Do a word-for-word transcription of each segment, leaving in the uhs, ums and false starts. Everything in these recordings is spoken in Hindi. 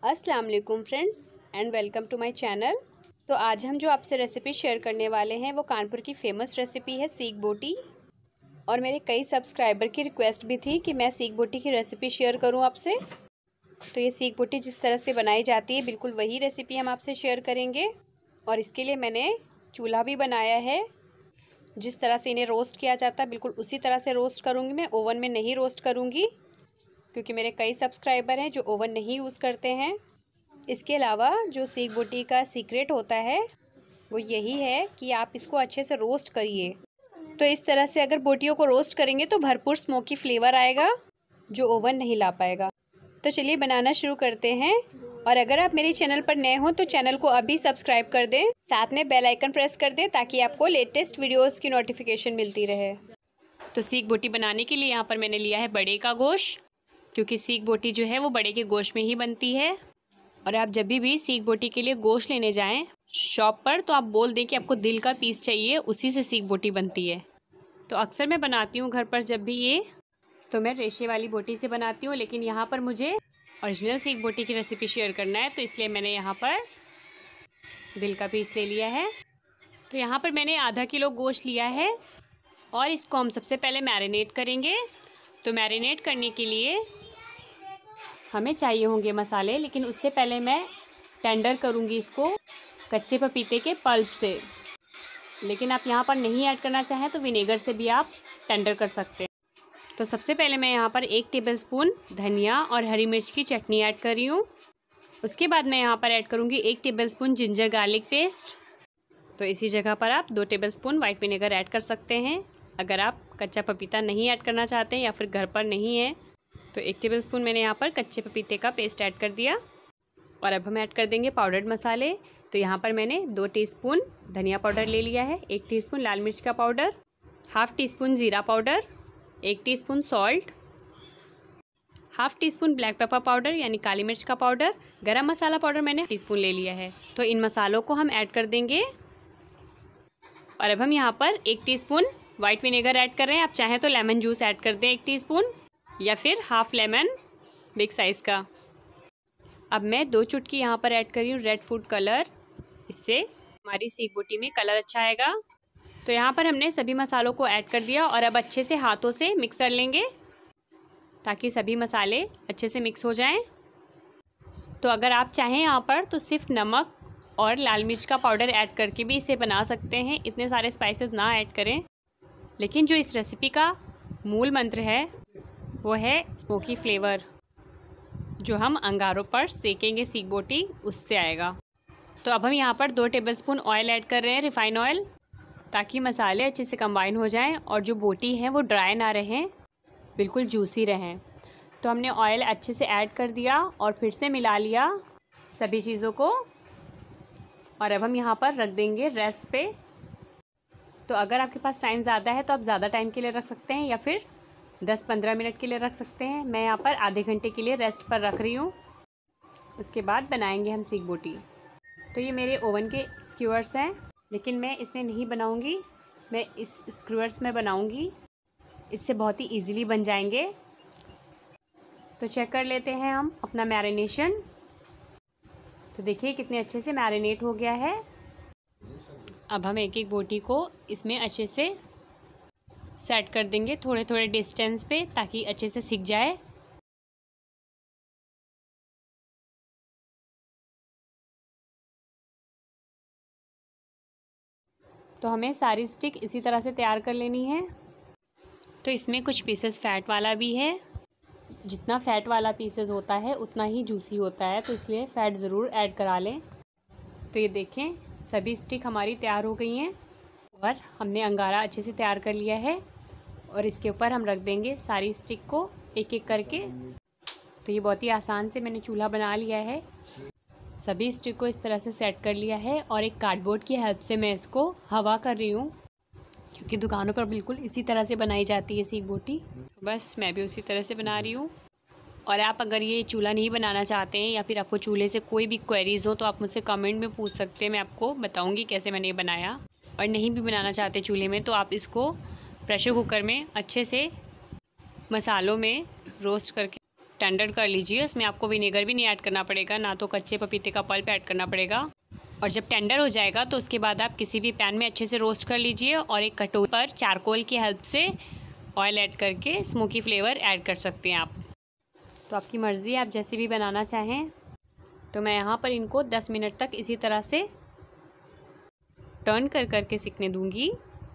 अस्सलाम वालेकुम friends and welcome to my channel. तो आज हम जो आपसे रेसिपी शेयर करने वाले हैं वो कानपुर की फ़ेमस रेसिपी है सीख बोटी। और मेरे कई सब्सक्राइबर की रिक्वेस्ट भी थी कि मैं सीख बोटी की रेसिपी शेयर करूं आपसे। तो ये सीख बोटी जिस तरह से बनाई जाती है बिल्कुल वही रेसिपी हम आपसे शेयर करेंगे। और इसके लिए मैंने चूल्हा भी बनाया है। जिस तरह से इन्हें रोस्ट किया जाता है बिल्कुल उसी तरह से रोस्ट करूँगी मैं, ओवन में नहीं रोस्ट करूँगी क्योंकि मेरे कई सब्सक्राइबर हैं जो ओवन नहीं यूज़ करते हैं। इसके अलावा जो सीख बोटी का सीक्रेट होता है वो यही है कि आप इसको अच्छे से रोस्ट करिए। तो इस तरह से अगर बोटियों को रोस्ट करेंगे तो भरपूर स्मोकी फ्लेवर आएगा जो ओवन नहीं ला पाएगा। तो चलिए बनाना शुरू करते हैं। और अगर आप मेरे चैनल पर नए हो तो चैनल को अभी सब्सक्राइब कर दें, साथ में बेल आइकन प्रेस कर दें ताकि आपको लेटेस्ट वीडियोज़ की नोटिफिकेशन मिलती रहे। तो सीख बोटी बनाने के लिए यहाँ पर मैंने लिया है बड़े का गोश्त, क्योंकि सीख बोटी जो है वो बड़े के गोश्त में ही बनती है। और आप जब भी भी सीख बोटी के लिए गोश्त लेने जाएं शॉप पर तो आप बोल दें कि आपको दिल का पीस चाहिए, उसी से सीख बोटी बनती है। तो अक्सर मैं बनाती हूँ घर पर जब भी ये तो मैं रेशे वाली बोटी से बनाती हूँ, लेकिन यहाँ पर मुझे ओरिजिनल सीख बोटी की रेसिपी शेयर करना है तो इसलिए मैंने यहाँ पर दिल का पीस ले लिया है। तो यहाँ पर मैंने आधा किलो गोश्त लिया है और इसको हम सबसे पहले मैरिनेट करेंगे। तो मैरिनेट करने के लिए हमें चाहिए होंगे मसाले, लेकिन उससे पहले मैं टेंडर करूँगी इसको कच्चे पपीते के पल्प से। लेकिन आप यहाँ पर नहीं ऐड करना चाहें तो विनेगर से भी आप टेंडर कर सकते हैं। तो सबसे पहले मैं यहाँ पर एक टेबलस्पून धनिया और हरी मिर्च की चटनी ऐड कर रही हूँ। उसके बाद मैं यहाँ पर ऐड करूँगी एक टेबलस्पून जिंजर गार्लिक पेस्ट। तो इसी जगह पर आप दो टेबलस्पून वाइट विनेगर ऐड कर सकते हैं। अगर आप कच्चा पपीता नहीं ऐड करना चाहते हैं या फिर घर पर नहीं है तो एक टेबलस्पून मैंने यहाँ पर कच्चे पपीते का पेस्ट ऐड कर दिया। और अब हम ऐड कर देंगे पाउडर्ड मसाले। तो यहाँ पर मैंने दो टीस्पून धनिया पाउडर ले लिया है, एक टीस्पून लाल मिर्च का पाउडर, हाफ़ टी स्पून ज़ीरा पाउडर, एक teaspoon salt, half teaspoon black pepper powder यानी काली मिर्च का पाउडर, गरम मसाला पाउडर मैंने टीस्पून ले लिया है। तो इन मसालों को हम ऐड कर देंगे। और अब हम यहाँ पर एक टीस्पून वाइट विनेगर ऐड कर रहे हैं। आप चाहें तो लेमन जूस ऐड कर दें एक टीस्पून या फिर हाफ़ लेमन बिग साइज़ का। अब मैं दो चुटकी यहाँ पर ऐड कर रही हूँ रेड फूड कलर, इससे हमारी सीख बोटी में कलर अच्छा आएगा। तो यहाँ पर हमने सभी मसालों को ऐड कर दिया और अब अच्छे से हाथों से मिक्स कर लेंगे ताकि सभी मसाले अच्छे से मिक्स हो जाएं। तो अगर आप चाहें यहाँ पर तो सिर्फ नमक और लाल मिर्च का पाउडर ऐड करके भी इसे बना सकते हैं, इतने सारे स्पाइसेस ना ऐड करें। लेकिन जो इस रेसिपी का मूल मंत्र है वो है स्मोकी फ्लेवर, जो हम अंगारों पर सेकेंगे सीख बोटी उससे आएगा। तो अब हम यहाँ पर दो टेबलस्पून ऑयल ऐड कर रहे हैं, रिफ़ाइन ऑयल, ताकि मसाले अच्छे से कंबाइन हो जाएं और जो बोटी है वो ड्राई ना रहें, बिल्कुल जूसी रहें। तो हमने ऑयल अच्छे से ऐड कर दिया और फिर से मिला लिया सभी चीज़ों को। और अब हम यहाँ पर रख देंगे रेस्ट पे। तो अगर आपके पास टाइम ज़्यादा है तो आप ज़्यादा टाइम के लिए रख सकते हैं या फिर दस पंद्रह मिनट के लिए रख सकते हैं। मैं यहाँ पर आधे घंटे के लिए रेस्ट पर रख रही हूँ। उसके बाद बनाएंगे हम सीख बोटी। तो ये मेरे ओवन के स्क्यूअर्स हैं, लेकिन मैं इसमें नहीं बनाऊँगी, मैं इस स्क्रूअर्स में बनाऊँगी। इससे बहुत ही इजीली बन जाएंगे। तो चेक कर लेते हैं हम अपना मैरिनेशन। तो देखिए कितने अच्छे से मैरिनेट हो गया है। अब हम एक एक बोटी को इसमें अच्छे से सेट कर देंगे थोड़े थोड़े डिस्टेंस पे ताकि अच्छे से सिक जाए। तो हमें सारी स्टिक इसी तरह से तैयार कर लेनी है। तो इसमें कुछ पीसेस फ़ैट वाला भी है। जितना फ़ैट वाला पीसेस होता है उतना ही जूसी होता है, तो इसलिए फ़ैट ज़रूर ऐड करा लें। तो ये देखें सभी स्टिक हमारी तैयार हो गई हैं और हमने अंगारा अच्छे से तैयार कर लिया है। और इसके ऊपर हम रख देंगे सारी स्टिक को एक एक करके। तो ये बहुत ही आसान से मैंने चूल्हा बना लिया है। सभी स्टिक को इस तरह से सेट कर लिया है और एक कार्डबोर्ड की हेल्प से मैं इसको हवा कर रही हूँ, क्योंकि दुकानों पर बिल्कुल इसी तरह से बनाई जाती है सीख बोटी। बस मैं भी उसी तरह से बना रही हूँ। और आप अगर ये चूल्हा नहीं बनाना चाहते हैं या फिर आपको चूल्हे से कोई भी क्वेरीज़ हो तो आप मुझसे कमेंट में पूछ सकते हैं, मैं आपको बताऊँगी कैसे मैंने ये बनाया। और नहीं भी बनाना चाहते चूल्हे में तो आप इसको प्रेशर कुकर में अच्छे से मसालों में रोस्ट करके टेंडर कर लीजिए। उसमें आपको विनेगर भी नहीं ऐड करना पड़ेगा, ना तो कच्चे पपीते का पल्प ऐड करना पड़ेगा। और जब टेंडर हो जाएगा तो उसके बाद आप किसी भी पैन में अच्छे से रोस्ट कर लीजिए और एक कटोरी पर चारकोल की हेल्प से ऑयल ऐड करके स्मोकी फ्लेवर ऐड कर सकते हैं आप। तो आपकी मर्ज़ी, आप जैसे भी बनाना चाहें। तो मैं यहाँ पर इनको दस मिनट तक इसी तरह से टर्न कर कर के सिकने दूँगी।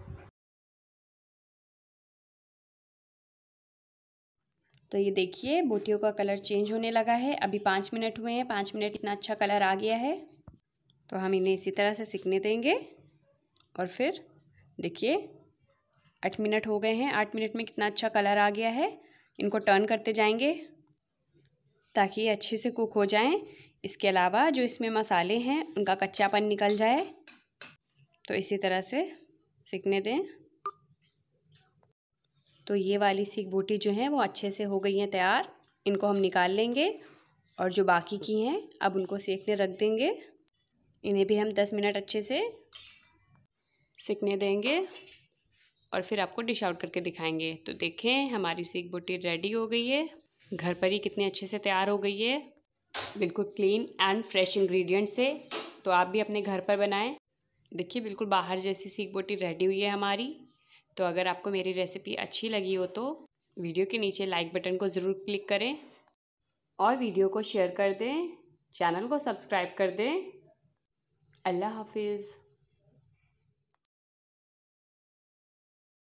तो ये देखिए बोटियों का कलर चेंज होने लगा है। अभी पाँच मिनट हुए हैं, पाँच मिनट इतना अच्छा कलर आ गया है। तो हम इन्हें इसी तरह से सिकने देंगे। और फिर देखिए आठ मिनट हो गए हैं, आठ मिनट में कितना अच्छा कलर आ गया है। इनको टर्न करते जाएंगे ताकि ये अच्छे से कुक हो जाएं। इसके अलावा जो इसमें मसाले हैं उनका कच्चापन निकल जाए। तो इसी तरह से सिकने दें। तो ये वाली सीख बोटी जो है वो अच्छे से हो गई हैं तैयार। इनको हम निकाल लेंगे और जो बाकी की हैं अब उनको सेकने रख देंगे। इन्हें भी हम दस मिनट अच्छे से सिकने देंगे और फिर आपको डिश आउट करके दिखाएंगे। तो देखें हमारी सीख बोटी रेडी हो गई है। घर पर ही कितने अच्छे से तैयार हो गई है, बिल्कुल क्लीन एंड फ्रेश इंग्रेडिएंट से। तो आप भी अपने घर पर बनाएं। देखिए बिल्कुल बाहर जैसी सीख बोटी रेडी हुई है हमारी। तो अगर आपको मेरी रेसिपी अच्छी लगी हो तो वीडियो के नीचे लाइक बटन को ज़रूर क्लिक करें और वीडियो को शेयर कर दें, चैनल को सब्सक्राइब कर दें। अल्लाह हाफिज़।